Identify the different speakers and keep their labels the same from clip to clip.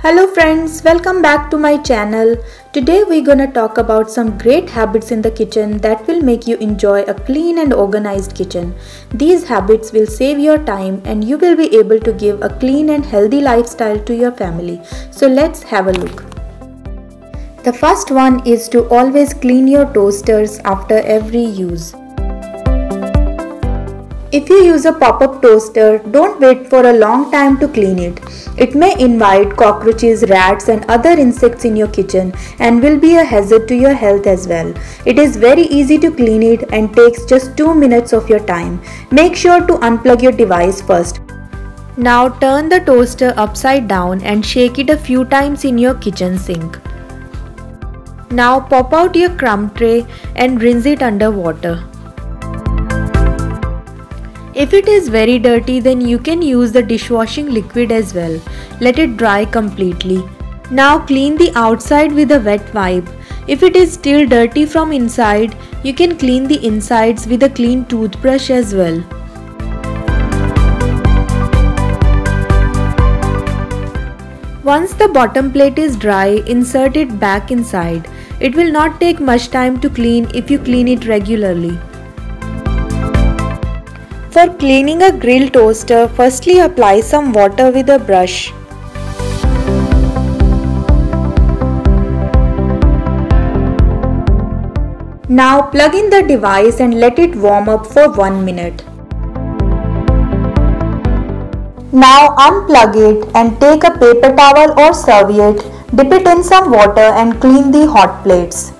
Speaker 1: Hello friends, welcome back to my channel. Today we're gonna talk about some great habits in the kitchen that will make you enjoy a clean and organized kitchen. These habits will save your time and you will be able to give a clean and healthy lifestyle to your family. So let's have a look. The first one is to always clean your toasters after every use. If you use a pop-up toaster, don't wait for a long time to clean it. It may invite cockroaches, rats and other insects in your kitchen and will be a hazard to your health as well. It is very easy to clean it and takes just 2 minutes of your time. Make sure to unplug your device first. Now turn the toaster upside down and shake it a few times in your kitchen sink. Now pop out your crumb tray and rinse it under water. If it is very dirty, then you can use the dishwashing liquid as well. Let it dry completely. Now clean the outside with a wet wipe. If it is still dirty from inside, you can clean the insides with a clean toothbrush as well. Once the bottom plate is dry, insert it back inside. It will not take much time to clean if you clean it regularly. For cleaning a grill toaster, firstly apply some water with a brush. Now plug in the device and let it warm up for 1 minute. Now unplug it and take a paper towel or serviette, dip it in some water and clean the hot plates.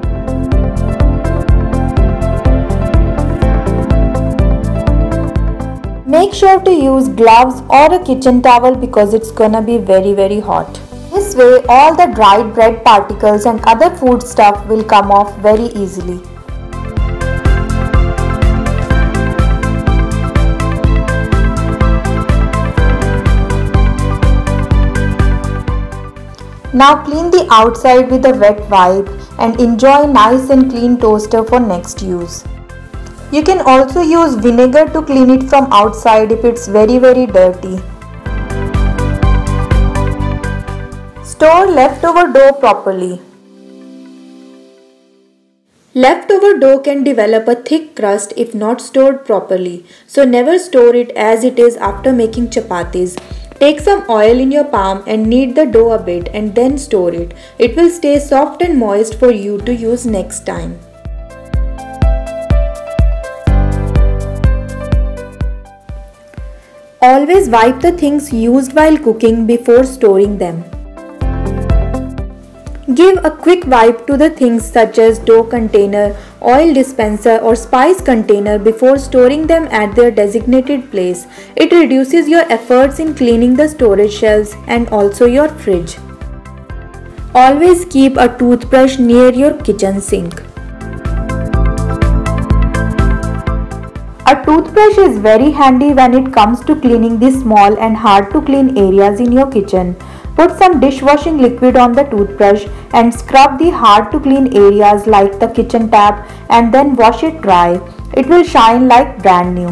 Speaker 1: Make sure to use gloves or a kitchen towel because it's gonna be very hot. This way all the dried bread particles and other food stuff will come off very easily. Now clean the outside with a wet wipe and enjoy nice and clean toaster for next use. You can also use vinegar to clean it from outside if it's very dirty. Store leftover dough properly. Leftover dough can develop a thick crust if not stored properly, so never store it as it is after making chapatis. Take some oil in your palm and knead the dough a bit and then store it. It will stay soft and moist for you to use next time. Always wipe the things used while cooking before storing them. Give a quick wipe to the things such as dough container, oil dispenser or spice container before storing them at their designated place. It reduces your efforts in cleaning the storage shelves and also your fridge. Always keep a toothbrush near your kitchen sink. A toothbrush is very handy when it comes to cleaning the small and hard to clean areas in your kitchen. Put some dishwashing liquid on the toothbrush and scrub the hard to clean areas like the kitchen tap and then wash it dry. It will shine like brand new.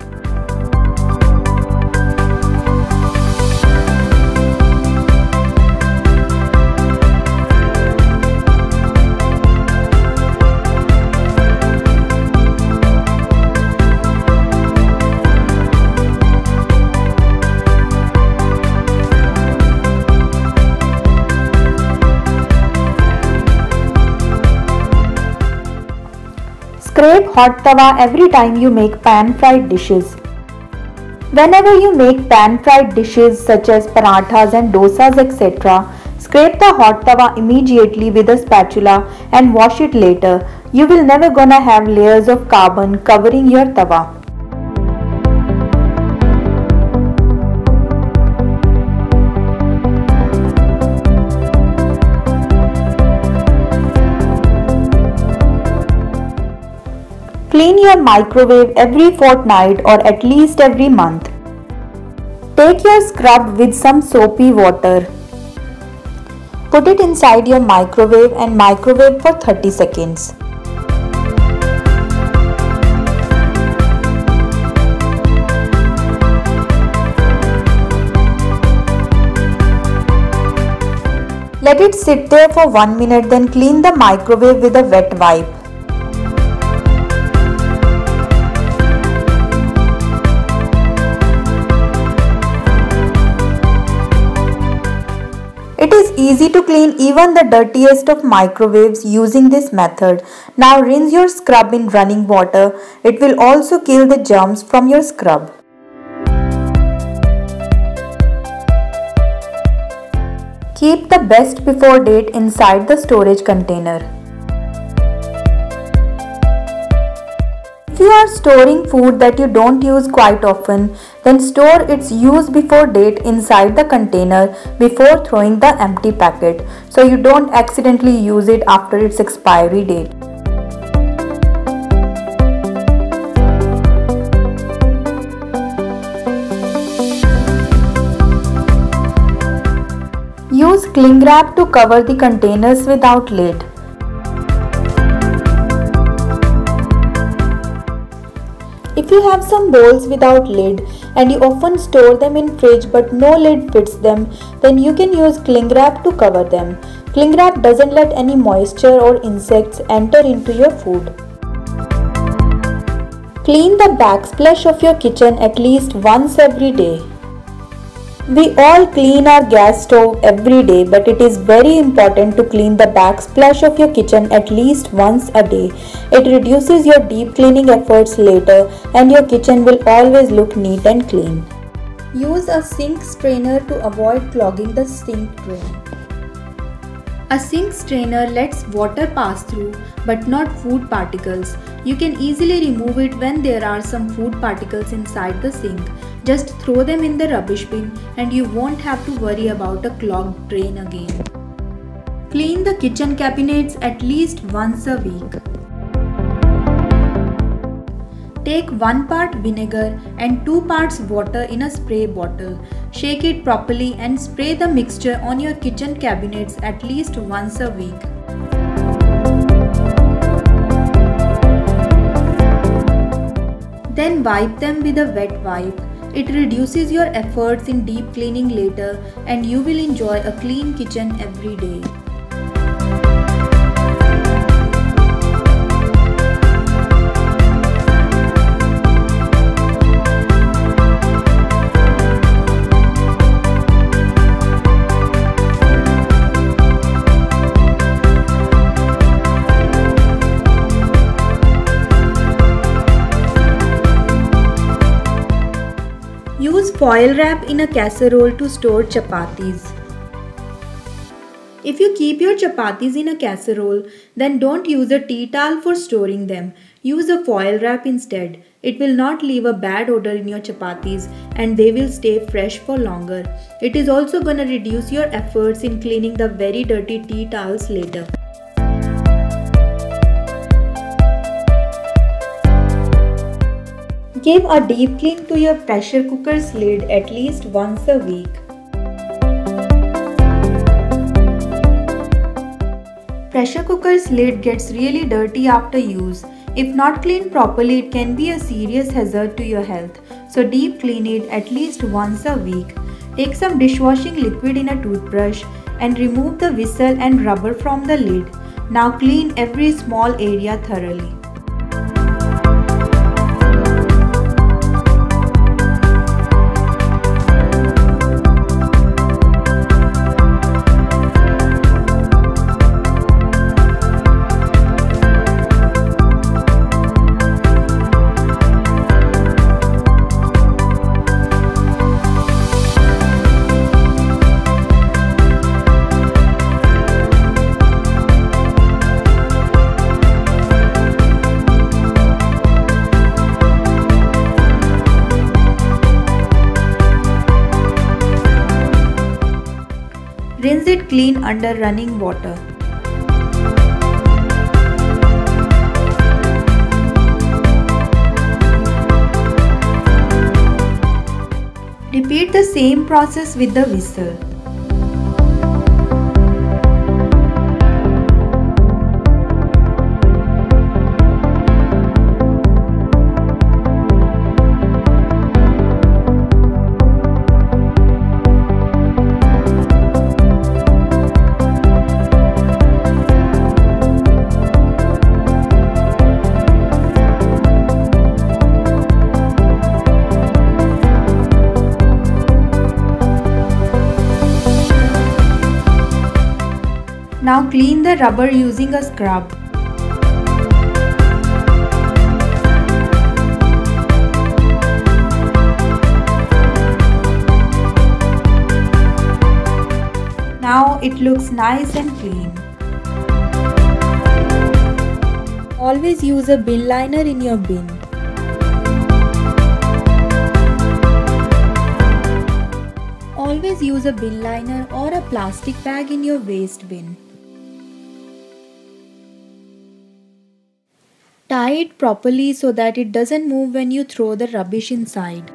Speaker 1: Scrape hot tawa every time you make pan-fried dishes. Whenever you make pan-fried dishes such as parathas and dosas etc., scrape the hot tawa immediately with a spatula and wash it later. You will never gonna have layers of carbon covering your tawa. Clean your microwave every fortnight or at least every month. Take your scrub with some soapy water. Put it inside your microwave and microwave for 30 seconds. Let it sit there for 1 minute, then clean the microwave with a wet wipe. It is easy to clean even the dirtiest of microwaves using this method. Now rinse your scrub in running water. It will also kill the germs from your scrub. Keep the best before date inside the storage container. If you are storing food that you don't use quite often, then store its use before date inside the container before throwing the empty packet, so you don't accidentally use it after its expiry date. Use cling wrap to cover the containers without lid. If you have some bowls without lid and you often store them in fridge but no lid fits them, then you can use cling wrap to cover them. Cling wrap doesn't let any moisture or insects enter into your food. Clean the backsplash of your kitchen at least once every day. We all clean our gas stove every day, but it is very important to clean the backsplash of your kitchen at least once a day. It reduces your deep cleaning efforts later and your kitchen will always look neat and clean. Use a sink strainer to avoid clogging the sink drain. A sink strainer lets water pass through but not food particles. You can easily remove it when there are some food particles inside the sink. Just throw them in the rubbish bin and you won't have to worry about a clogged drain again. Clean the kitchen cabinets at least once a week. Take 1 part vinegar and 2 parts water in a spray bottle. Shake it properly and spray the mixture on your kitchen cabinets at least once a week. Then wipe them with a wet wipe. It reduces your efforts in deep cleaning later and you will enjoy a clean kitchen every day. Use foil wrap in a casserole to store chapatis. If you keep your chapatis in a casserole, then don't use a tea towel for storing them. Use a foil wrap instead. It will not leave a bad odor in your chapatis and they will stay fresh for longer. It is also gonna reduce your efforts in cleaning the very dirty tea towels later. Give a deep clean to your pressure cooker's lid at least once a week. Pressure cooker's lid gets really dirty after use. If not cleaned properly, it can be a serious hazard to your health. So deep clean it at least once a week. Take some dishwashing liquid in a toothbrush and remove the whistle and rubber from the lid. Now clean every small area thoroughly. Rinse it clean under running water. Repeat the same process with the whistle. Now clean the rubber using a scrub. Now it looks nice and clean. Always use a bin liner in your bin. Always use a bin liner or a plastic bag in your waste bin. Tie it properly so that it doesn't move when you throw the rubbish inside.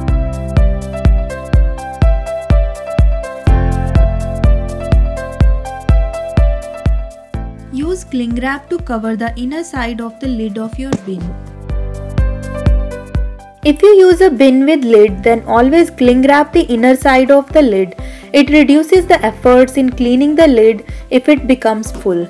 Speaker 1: Use cling wrap to cover the inner side of the lid of your bin. If you use a bin with lid, then always cling wrap the inner side of the lid. It reduces the efforts in cleaning the lid if it becomes full.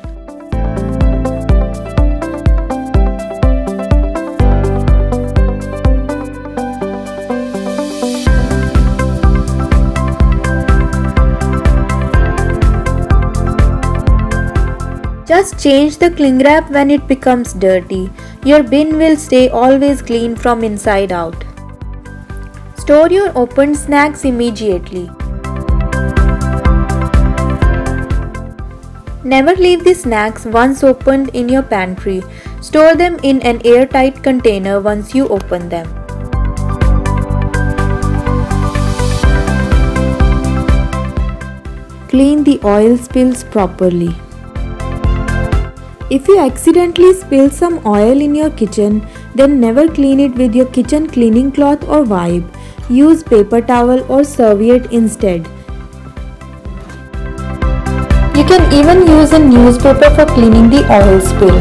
Speaker 1: Just change the cling wrap when it becomes dirty. Your bin will stay always clean from inside out. Store your opened snacks immediately. Never leave the snacks once opened in your pantry. Store them in an airtight container once you open them. Clean the oil spills properly. If you accidentally spill some oil in your kitchen, then never clean it with your kitchen cleaning cloth or wipe. Use paper towel or serviette instead. You can even use a newspaper for cleaning the oil spill.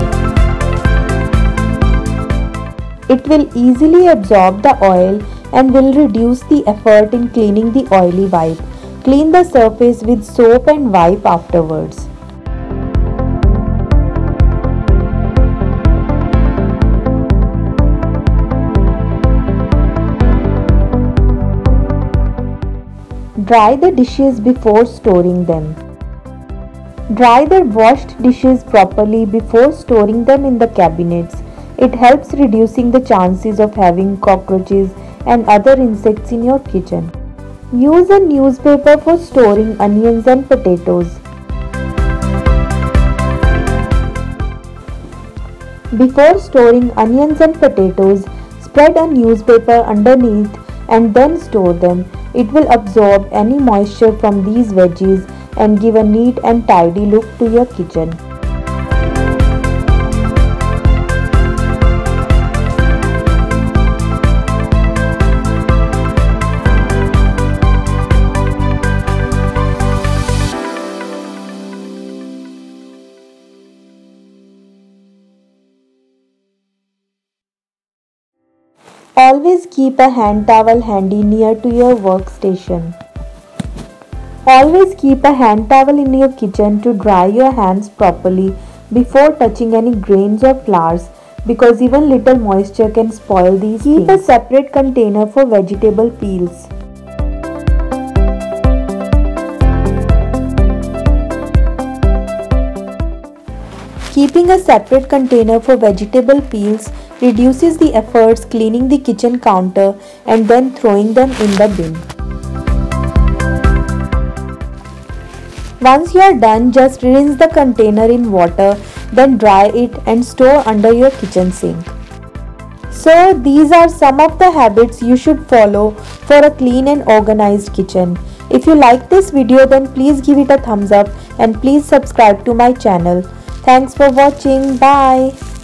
Speaker 1: It will easily absorb the oil and will reduce the effort in cleaning the oily wipe. Clean the surface with soap and wipe afterwards. Dry the dishes before storing them. Dry the washed dishes properly before storing them in the cabinets. It helps reducing the chances of having cockroaches and other insects in your kitchen. Use a newspaper for storing onions and potatoes. Before storing onions and potatoes, spread a newspaper underneath and then store them. It will absorb any moisture from these veggies and give a neat and tidy look to your kitchen. Always keep a hand towel handy near to your workstation. Always keep a hand towel in your kitchen to dry your hands properly before touching any grains or flowers, because even little moisture can spoil these things. Keep a separate container for vegetable peels. Keeping a separate container for vegetable peels reduces the efforts cleaning the kitchen counter and then throwing them in the bin. Once you are done, just rinse the container in water, then dry it and store under your kitchen sink. So these are some of the habits you should follow for a clean and organized kitchen. If you like this video, then please give it a thumbs up and please subscribe to my channel. Thanks for watching. Bye.